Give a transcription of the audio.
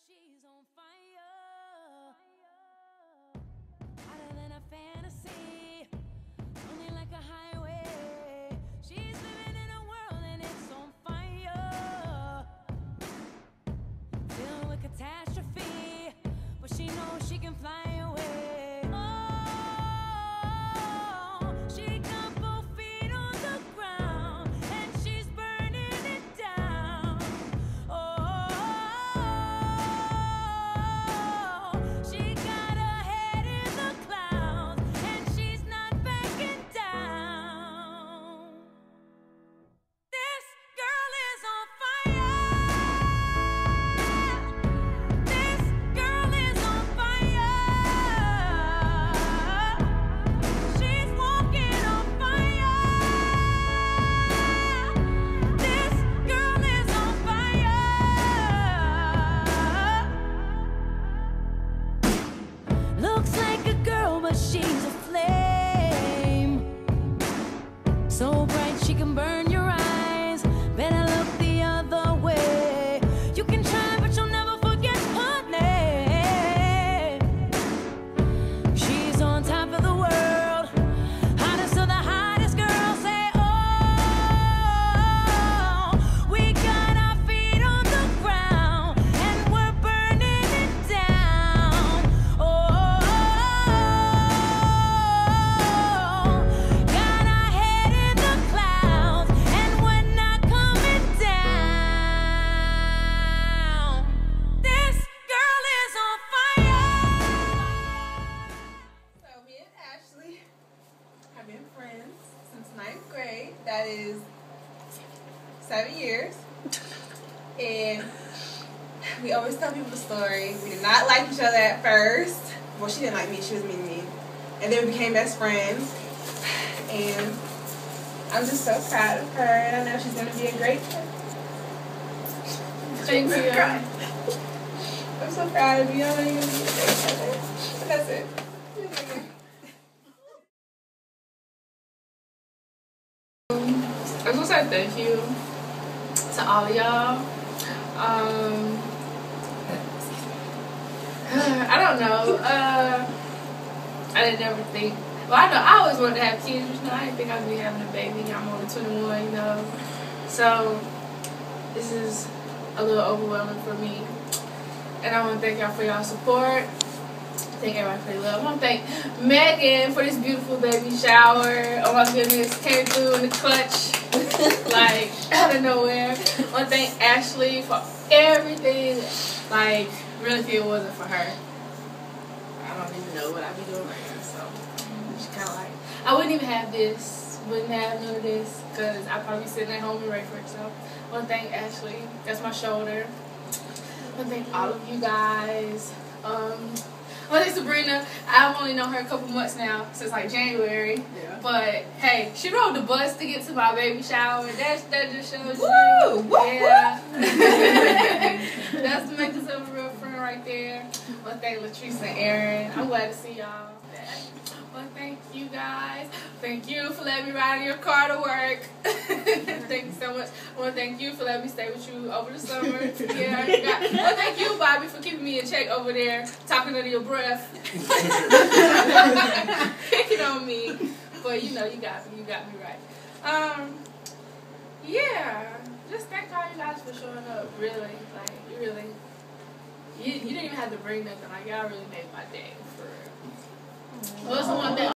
She's on fire, hotter than a fantasy, only like a highway. She's living in a world and it's on fire, filled with catastrophe, but she knows she can fly away. Oh, she got both feet on the ground and she's burning it down. Oh, she got her head in the clouds and she's not backing down. This girl is on fire. This girl is on fire. She's walking on fire. This girl is on fire. Looks like a girl, but she's a flame. So bright she can burn your eyes. Better look the other way. You can try, but you'll never forget her name. She's on top of the world, hottest of the hottest girls. Say, oh, we got our feet on the ground and we're burning it down. Oh, got our head in the clouds and we're not coming down. This girl is on fire. So me and Ashley have been friends since 9th grade. That is 7 years. And we always tell people the story. We did not like each other at first. Well, she didn't like me. She was mean to me. And then we became best friends. And I'm just so proud of her. And I know she's going to be a great friend. Thank you. I'm so proud of you. I know you're going to be a great friend. But that's it. I just want to say thank you to all of y'all. I don't know. I didn't ever think. Well, I know I always wanted to have kids. You know, I didn't think I'd be having a baby. I'm only 21, you know. So this is a little overwhelming for me. And I want to thank y'all for y'all support. Thank everybody for your love. I want to thank Megan for this beautiful baby shower. Oh my goodness, came through in the clutch, like out of nowhere. I want to thank Ashley for everything. Like, really, if it wasn't for her, I don't even know what I'd be doing right now. So, she kind of like, I wouldn't even have this, wouldn't have none of this, because I'd probably be sitting at home and ready for it. So, I want to thank Ashley. That's my shoulder. I want to thank all of you guys. Well, it's Sabrina. I've only known her a couple months now, since like January. Yeah. But hey, she rode the bus to get to my baby shower. That just shows you. Yeah. That's making herself a real friend right there. Well, thank Latrice and Aaron. I'm glad to see y'all. Well, thank you guys. Thank you for letting me ride in your car to work. Thank you so much. I want to thank you for letting me stay with you over the summer. Yeah, I forgot. Well, thank you, Bobby, for keeping me in check over there, talking under your breath, picking on me. But you know, you got me right. Yeah, just thank all you guys for showing up. Really, like you didn't even have to bring nothing. Like y'all really made my day.